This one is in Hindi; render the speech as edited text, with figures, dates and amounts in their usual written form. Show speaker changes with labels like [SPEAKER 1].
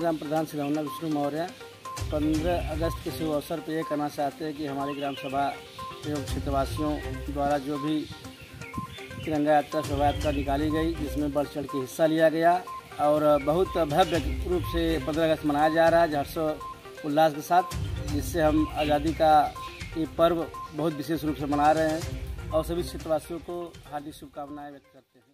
[SPEAKER 1] ग्राम प्रधान सिलौना विष्णु मौर्य 15 अगस्त के शुभ अवसर पर यह कहना चाहते हैं कि हमारी ग्राम सभा एवं क्षेत्रवासियों द्वारा जो भी तिरंगा यात्रा शोभा यात्रा निकाली गई, जिसमें बढ़ चढ़ के हिस्सा लिया गया और बहुत भव्य रूप से 15 अगस्त मनाया जा रहा है हर्षोल्लास उल्लास के साथ, जिससे हम आज़ादी का ये पर्व बहुत विशेष रूप से मना रहे हैं और सभी क्षेत्रवासियों को हार्दिक शुभकामनाएं व्यक्त करते हैं।